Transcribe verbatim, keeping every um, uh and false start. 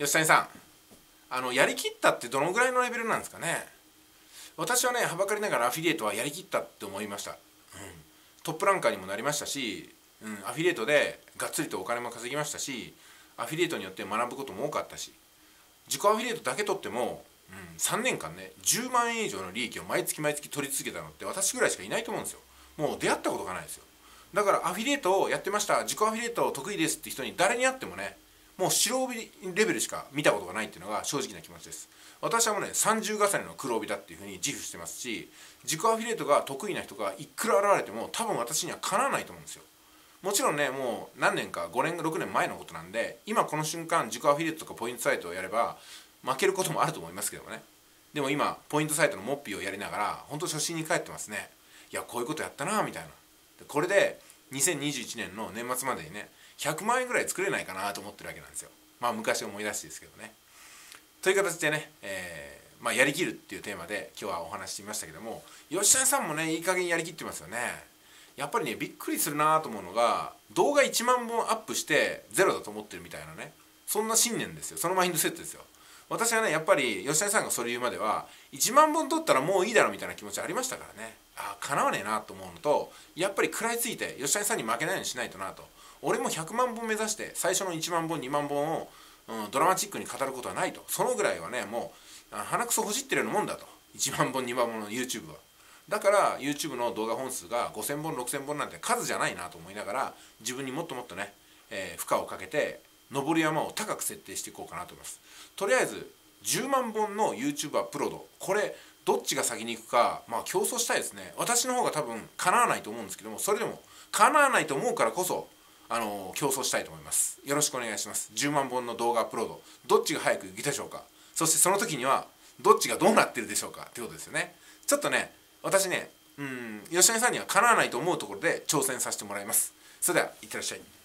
吉谷さん、あのやりきったってどのぐらいのレベルなんですかね。私はね、はばかりながらアフィリエイトはやりきったって思いました、うん、トップランカーにもなりましたし、うん、アフィリエイトでがっつりとお金も稼ぎましたし、アフィリエイトによって学ぶことも多かったし、自己アフィリエイトだけ取っても、うん、さんねんかんねじゅうまんえん以上の利益を毎月毎月取り続けたのって私ぐらいしかいないと思うんですよ。もう出会ったことがないですよ。だからアフィリエイトをやってました、自己アフィリエイト得意ですって人に誰に会ってもね、もう白帯レベルしか見たことがないっていうのが正直な気持ちです。私はもうね、三重重ねの黒帯だっていうふうに自負してますし、自己アフィリエイトが得意な人がいくら現れても多分私にはかなわないと思うんですよ。もちろんね、もう何年かごねんろくねんまえのことなんで、今この瞬間自己アフィリエイトとかポイントサイトをやれば負けることもあると思いますけどもね。でも今ポイントサイトのモッピーをやりながら本当初心に帰ってますね。いや、こういうことやったなみたいな。これでにせんにじゅういちねんの年末までにね、ひゃくまんえんぐらい作れないかなと思ってるわけなんですよ。まあ昔を思い出してですけどね。という形でね、えーまあ、やりきるっていうテーマで今日はお話ししてみましたけども、吉谷さんもね、いい加減やりきってますよね。やっぱりね、びっくりするなと思うのが、動画いちまんぼんアップしてゼロだと思ってるみたいなね、そんな信念ですよ。そのマインドセットですよ。私はね、やっぱり吉谷さんがそれ言うまではいちまんぼん撮ったらもういいだろみたいな気持ちありましたからね。ああ、かなわねえなと思うのと、やっぱり食らいついて吉谷さんに負けないようにしないとなと。俺もひゃくまんぼん目指して最初のいちまんぼんにまんぼんを、うん、ドラマチックに語ることはないと。そのぐらいはね、もう鼻くそほじってるようなもんだと。いちまんぼんにまんぼんの YouTube は。だから YouTube の動画本数がごせんぼんろくせんぼんなんて数じゃないなと思いながら、自分にもっともっとね、えー、負荷をかけて登る山を高く設定していこうかなと思います。とりあえずじゅうまんぼんの YouTube アップロード、これどっちが先に行くか、まあ競争したいですね。私の方が多分叶わないと思うんですけども、それでも叶わないと思うからこそあの競争したいと思います。よろしくお願いします。じゅうまんぼんの動画アップロード、どっちが早く行きでしょうか。そしてその時にはどっちがどうなってるでしょうかってことですよね。ちょっとね、私ね、うん、吉谷さんにはかなわないと思うところで挑戦させてもらいます。それではいってらっしゃい。